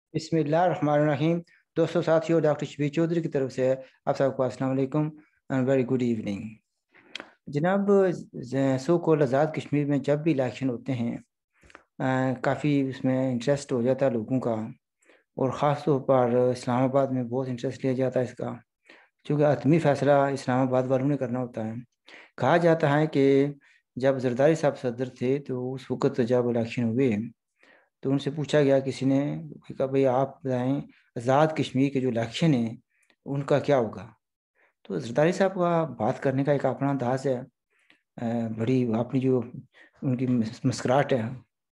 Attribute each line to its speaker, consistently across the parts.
Speaker 1: बिस्मिल्लाहिर्रहमानिर्रहीम। दोस्तों साथियों, डॉक्टर शबीर चौधरी की तरफ से आप सबको अस्सलाम वालेकुम एंड वेरी गुड इवनिंग। जनाब, सो कॉल्ड आज़ाद कश्मीर में जब भी इलेक्शन होते हैं काफ़ी उसमें इंटरेस्ट हो जाता है लोगों का, और ख़ास तौर पर इस्लामाबाद में बहुत इंटरेस्ट लिया जाता है इसका, क्योंकि हतमी फ़ैसला इस्लामाबाद वालों ने करना होता है। कहा जाता है कि जब जरदारी साहब सदर थे तो उस वक़्त जब इलेक्शन हुए तो उनसे पूछा गया, किसी ने कहा भाई आप बताएं आज़ाद कश्मीर के जो इलेक्शन है उनका क्या होगा। तो जरदारी साहब का बात करने का एक अपना अंदाज है, बड़ी अपनी जो उनकी मुस्कुराहट है,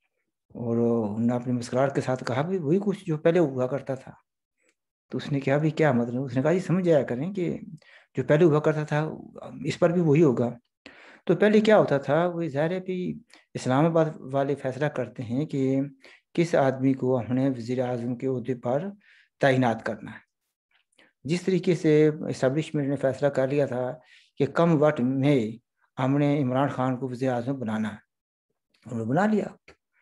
Speaker 1: और उन्होंने अपनी मुस्कुराहट के साथ कहा भी वही कुछ जो पहले हुआ करता था। तो उसने कहा भी क्या मतलब, उसने कहा जी समझ जाया करें कि जो पहले हुआ करता था इस पर भी वही होगा। तो पहले क्या होता था, वो ज़ाहिर है भी इस्लामाबाद वाले फैसला करते हैं कि किस आदमी को हमने वज़ीर आज़म के ओहदे पर तैनात करना है। जिस तरीके से इस्टेब्लिशमेंट ने फैसला कर लिया था कि कम वक्त में हमने इमरान खान को वज़ीर आज़म बनाना है, उन्होंने बना लिया।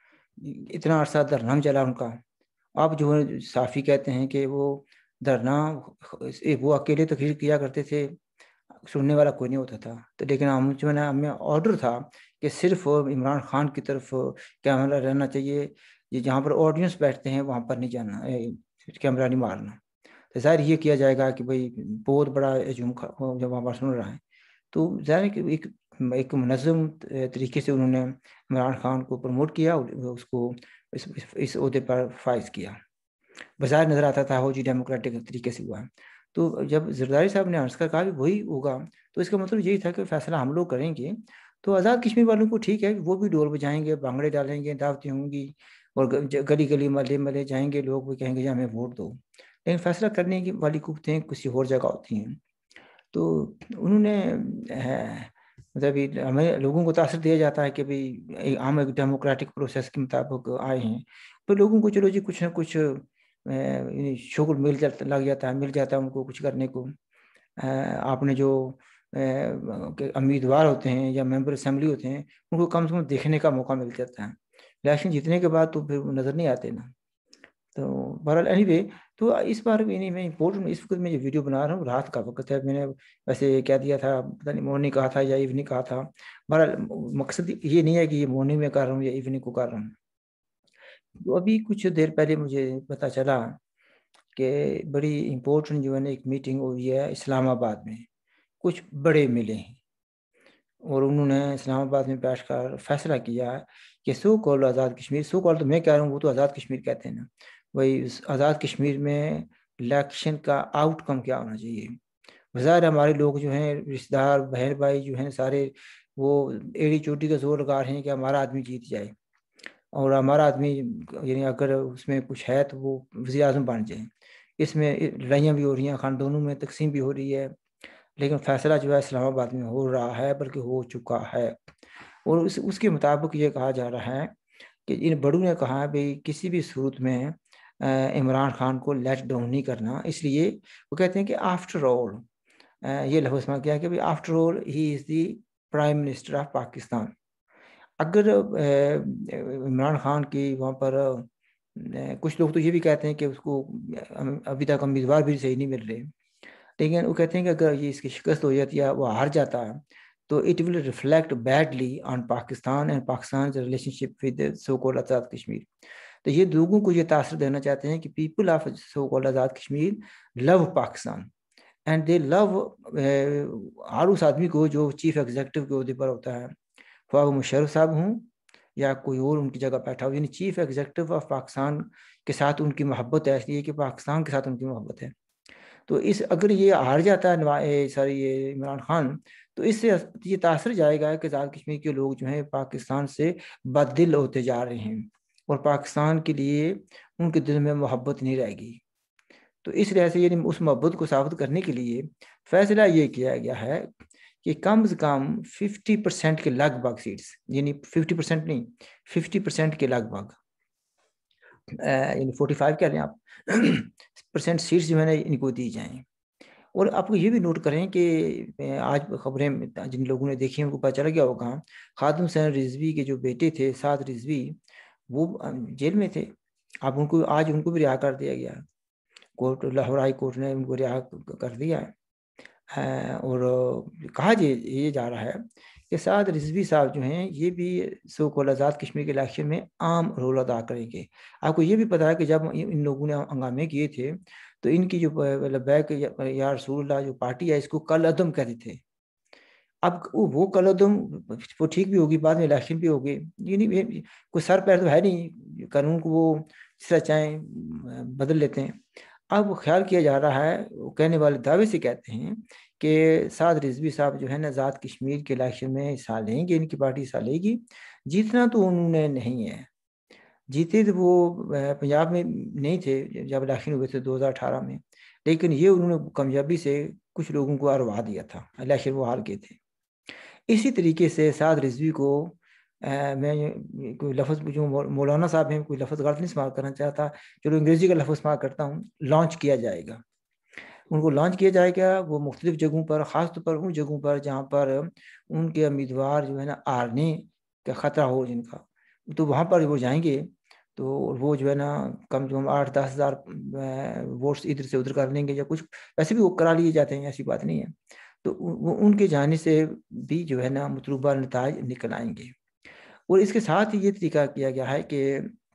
Speaker 1: इतना अरसा धरना चला उनका। अब जो है साफ़ी कहते हैं कि वो धरना वो अकेले तकरीर किया करते थे, सुनने वाला कोई नहीं होता था। तो लेकिन हम जो है ना, हमें ऑर्डर था कि सिर्फ इमरान खान की तरफ कैमरा रहना चाहिए, ये जहाँ पर ऑडियंस बैठते हैं वहाँ पर नहीं जाना, कैमरा नहीं मारना। तो ज़ाहिर ये किया जाएगा कि भाई बहुत बड़ा हजूम जब वहाँ पर सुन रहा है। तो ज़ाहिर है कि एक मुनज़्ज़म तरीके से उन्होंने इमरान खान को प्रमोट किया और उसको इस ओहदे पर फाइज किया। बाज़ार नज़र आता था हो जी डेमोक्रेटिक तरीके से हुआ है। तो जब जरदारी साहब ने आंसर कहा भी वही होगा, तो इसका मतलब यही था कि फैसला हम लोग करेंगे। तो आज़ाद कश्मीर वालों को ठीक है, वो भी ढोल बजाएंगे, भांगड़े डालेंगे, दावतें होंगी, और गली गली महल्ले महल्ले जाएंगे लोग, भी कहेंगे जी हमें वोट दो। लेकिन फैसला करने की वाली कुव्वतें किसी और जगह होती हैं। तो उन्होंने मतलब हमें लोगों को तासर दिया जाता है कि भाई हम एक डेमोक्रेटिक प्रोसेस के मुताबिक आए हैं, तो लोगों को चलो जी कुछ ना कुछ शुक्र मिल जाता, लग जाता है, मिल जाता है उनको कुछ करने को। आपने जो उम्मीदवार होते हैं या मेंबर असेंबली होते हैं उनको कम से कम देखने का मौका मिल जाता है। इलेक्शन जीतने के बाद तो फिर वो नज़र नहीं आते ना। तो बहरहाल एनीवे, तो इस बार भी नहीं, मैं इम्पोर्टेंट इस वक्त मैं ये वीडियो बना रहा हूँ, रात का वक्त है, मैंने वैसे क्या दिया था पता नहीं, मॉर्निंग कहा था या इवनिंग कहा था। बहरहाल मकसद ये नहीं है कि ये मॉर्निंग में कर रहा हूँ या इवनिंग को कर रहा हूँ। तो अभी कुछ देर पहले मुझे पता चला कि बड़ी इम्पोर्टेंट जो है ना एक मीटिंग हुई है इस्लामाबाद में, कुछ बड़े मिले हैं, और उन्होंने इस्लामाबाद में बैठकर फैसला किया कि so called Azad Kashmir, so called तो मैं कह रहा हूँ, वो तो आज़ाद कश्मीर कहते हैं ना, वही आज़ाद कश्मीर में इलेक्शन का आउटकम क्या होना चाहिए। बाज़ार हमारे लोग जो हैं, रिश्तेदार बहन भाई जो हैं सारे, वो एड़ी चोटी का जोर लगा रहे हैं कि हमारा आदमी जीत जाए, और हमारा आदमी यानी अगर उसमें कुछ है तो वो वज़ीर आज़म बन जाए। इसमें लड़ाइयाँ भी हो रही हैं, खानदानों में तकसीम भी हो रही है, लेकिन फैसला जो है इस्लामाबाद में हो रहा है, बल्कि हो चुका है। और उसके मुताबिक ये कहा जा रहा है कि इन बड़ों ने कहा है भाई किसी भी सूरत में इमरान खान को लेट डाउन नहीं करना, इसलिए वो कहते हैं कि आफ्टर ऑल, ये लफ्ज़ इस्तेमाल किया कि भाई after all he is the prime minister of Pakistan. अगर इमरान खान की वहाँ पर कुछ लोग तो ये भी कहते हैं कि उसको अभी तक उम्मीदवार भी सही नहीं मिल रहे, लेकिन वो कहते हैं कि अगर ये इसकी शिकस्त हो जाती है, वो हार जाता है, तो it will reflect badly on Pakistan and Pakistan relationship with so called Azad Kashmir. तो ये लोगों को ये तासर देना चाहते हैं कि people of so called Azad Kashmir love Pakistan and they love हर उस आदमी को जो चीफ एग्जीक्यूटिव के अहदे पर होता है, ख्वाह वो मुशर्रफ साहब हों या कोई और उनकी जगह बैठा हो, यानी चीफ एग्जीक्यूटिव ऑफ पाकिस्तान के साथ उनकी मोहब्बत है, इसलिए कि पाकिस्तान के साथ उनकी मोहब्बत है। तो इस अगर ये हार जाता है सॉरी ये इमरान खान, तो इससे ये तासर जाएगा कि आज़ाद कश्मीर के लोग जो हैं पाकिस्तान से बददिल होते जा रहे हैं, और पाकिस्तान के लिए उनके दिल में मोहब्बत नहीं रहेगी। तो इस लिहाज से यानी उस मोहब्बत को साबित करने के लिए फैसला ये किया गया है कि कम से कम 50% के लगभग सीट्स, यानी 50% नहीं, 50% के लगभग, यानी 45 कह रहे हैं आप परसेंट सीट्स जो है ना इनको दी जाएं। और आपको ये भी नोट करें कि आज खबरें जिन लोगों ने देखी उनको पता चल गया होगा, खातून हुसैन रिजवी के जो बेटे थे साद रिजवी, वो जेल में थे। اب آج ان کو بھی رہا کر دیا گیا، کورٹ لاہور ہائی کورٹ نے ان کو رہا کر دیا ہے، اور کہا یہ جا رہا ہے کہ سعد رضوی صاحب جو ہیں یہ بھی سو کال آزاد کشمیر کے الیکشن میں عام رول ادا کریں گے۔ آپ کو یہ بھی پتا ہے کہ جب ان لوگوں نے ہنگامے کیے تھے تو ان کی جو لبیک یا رسول اللہ جو پارٹی ہے اس کو کل عدم کہتے تھے۔ اب وہ کل عدم وہ ٹھیک بھی ہوگی، بعد میں الیکشن بھی ہوگی، یعنی کوئی سر پیر تو ہے نہیں، قانون کو وہ جس طرح چاہیں بدل لیتے ہیں۔ اب خیال کیا جا رہا ہے، وہ کہنے والے دعوے سے کہتے ہیں کہ سعد رضوی صاحب جو ہے نا آزاد کشمیر کے الیکشن میں حصہ لیں گے، ان کی پارٹی حصہ لے گی۔ جیتنا تو انہوں نے نہیں ہے، جیتے تو وہ پنجاب میں نہیں تھے جب الیکشن ہوئے تھے 2018 میں، لیکن یہ انہوں نے کامیابی سے کچھ لوگوں کو ہروا دیا تھا، الیکشن وہ ہار گئے تھے۔ اسی طریقے سے سعد رضوی کو میں کوئی لفظ جو مولانا صاحب ہیں کوئی لفظ غلط نہیں استعمال کرنا چاہتا، چلو انگریزی کا لفظ استعمال کرتا ہوں، لانچ کیا جائے گا، ان کو لانچ کیا جائے گا وہ مختلف جگہوں پر، خاص طور پر ان جگہوں پر جہاں پر ان کے امیدوار جو ہے نا ہارنے کا خطرہ ہو جن کا، تو وہاں پر وہ جائیں گے تو وہ جو ہے نا کم سے کم 8-10 ہزار ووٹس ادھر سے ادھر کر لیں گے، یا کچھ ویسے بھی وہ کرا لیے جاتے ہیں، ایسی بات نہیں ہے، تو وہ ان کے جانے سے بھی جو ہے نا مطلوبہ نتائج نکل آئیں گے۔ اور اس کے ساتھ یہ طریقہ کیا گیا ہے کہ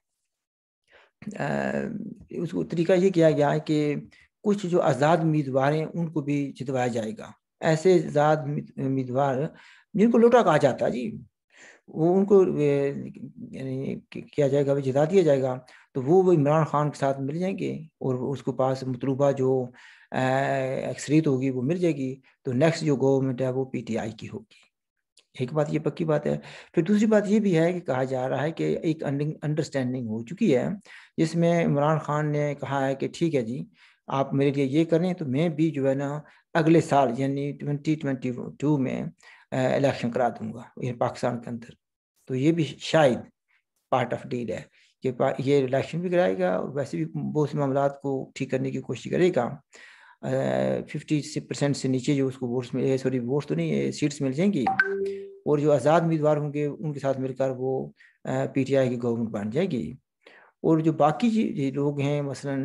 Speaker 1: اس کو طریقہ یہ کیا گیا ہے کہ کچھ جو آزاد امیدوار ہیں ان کو بھی جتوایا جائے گا، ایسے آزاد امیدوار جن کو لوٹا کہا جاتا ہے جی، وہ ان کو یعنی کیا جائے گا، جتا دیا جائے گا، تو وہ عمران خان کے ساتھ مل جائیں گے اور اس کو پاس مطلوبہ جو اکثریت ہوگی وہ مل جائے گی، تو نیکسٹ جو گورنمنٹ ہے وہ پی ٹی آئی کی ہوگی۔ ایک بات یہ پکی بات ہے۔ پھر دوسری بات یہ بھی ہے کہ کہا جا رہا ہے کہ ایک انڈرسٹینڈنگ ہو چکی ہے جس میں عمران خان نے کہا ہے کہ ٹھیک ہے جی آپ میرے لیے یہ کریں تو میں بھی جو ہے نا اگلے سال یعنی 2022 میں الیکشن کرا دوں گا پاکستان کے اندر، تو یہ بھی شاید پارٹ آف ڈیل ہے کہ یہ الیکشن بھی کرائے گا اور ویسے بھی بہت سے معاملات کو ٹھیک کرنے کی کوشش کرے گا۔ 50% سے نیچے جو اس کو ووٹس ملے، سوری ووٹس تو نہیں سیٹس مل جائیں گی، اور جو آزاد امیدوار ہوں گے ان کے ساتھ مل کر وہ پی ٹی آئی کی گورنمنٹ بن جائے گی۔ اور جو باقی لوگ ہیں مثلاً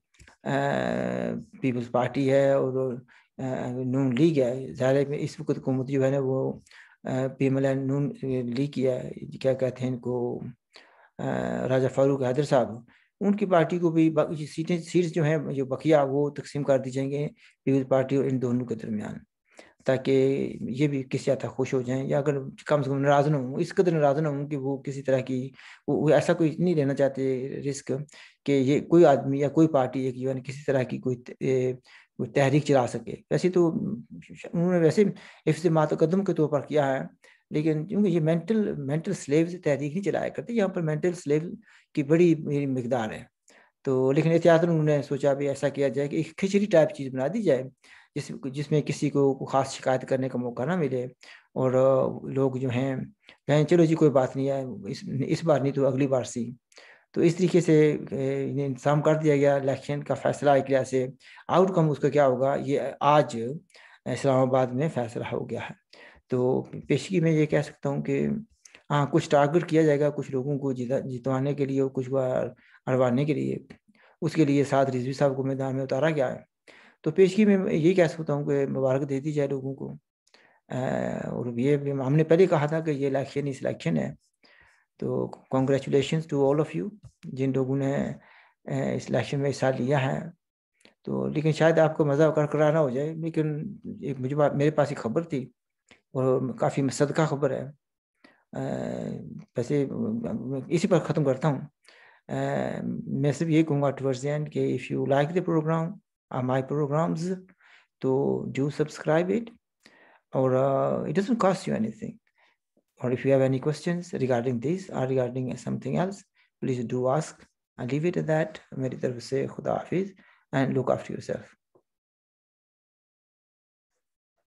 Speaker 1: پیپلز پارٹی ہے اور نون لیگ ہے، ظاہر ہے اس وقت حکومت جو ہے نا وہ P M L N Noon League کی ہے، کیا کہتے ہیں ان کو راجہ فاروق حیدر صاحب، ان کی پارٹی کو بھی سیٹس جو ہیں جو بقیہ وہ تقسیم کر دی جائیں گے پیپلز پارٹی اور ان دونوں کے درمیان، تاکہ یہ بھی کسی حد تک خوش ہو جائیں، یا اگر کم سے کم ناراض نہ ہوں، اس قدر ناراض نہ ہوں کہ وہ کسی طرح کی وہ ایسا کوئی نہیں لینا چاہتے رسک کہ یہ کوئی آدمی یا کوئی پارٹی ایک جو ہے کسی طرح کی کوئی تحریک چلا سکے۔ ویسے تو انہوں نے ویسے حفظ ما تقدم کے طور پر کیا ہے، لیکن کیونکہ یہ مینٹل سلیو سے تحریک نہیں چلایا کرتے، یہاں پر مینٹل سلیو کی بڑی مقدار ہے، تو لیکن احتیاطاً انہوں نے سوچا بھی ایسا کیا جائے کہ ایک کھچڑی ٹائپ چیز بنا دی جائے جس میں کسی کو خاص شکایت کرنے کا موقع نہ ملے، اور لوگ جو ہیں کہیں چلو جی کوئی بات نہیں ہے، اس بار نہیں تو اگلی بار سی، تو اس طریقے سے انتظام کر دیا گیا الیکشن کا فیصلہ ایک لحاظ سے۔ آؤٹ کم اس کا کیا ہوگا یہ آج اسلام آباد میں فیصلہ ہو گیا ہے۔ تو پیشگی میں یہ کہہ سکتا ہوں کہ ہاں کچھ ٹارگٹ کیا جائے گا کچھ لوگوں کو جتوانے کے لیے اور کچھ کو ہروانے کے لیے، اس کے لیے سعد رضوی صاحب کو میدان میں اتارا گیا ہے۔ تو پیشگی میں یہی کہہ سکتا ہوں کہ مبارک دے دی جائے لوگوں کو، اور یہ ہم نے پہلے کہا تھا کہ یہ الیکشن اس الیکشن ہے، تو congratulations to all of you جن لوگوں نے اس الیکشن میں حصہ لیا ہے۔ تو لیکن شاید آپ کو مزہ کرا نہ ہو جائے، لیکن ایک میرے پاس ایک خبر تھی اور کافی صدقہ خبر ہے، ویسے اسی پر ختم کرتا ہوں۔ میں صرف یہ کہوں گا ٹورڈز دی اینڈ کہ if you like the program my programs, to do subscribe it, or it doesn't cost you anything, or if you have any questions regarding this or regarding something else, please do ask. I'll leave it at that. Meri taraf se khuda hafiz and look after yourself.